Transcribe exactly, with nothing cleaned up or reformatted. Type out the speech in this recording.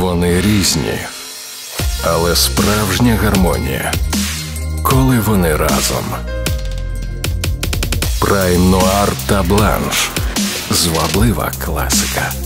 Вони різні, але справжня гармонія, коли вони разом. Прайм Нуар та Бланш. Зваблива класика.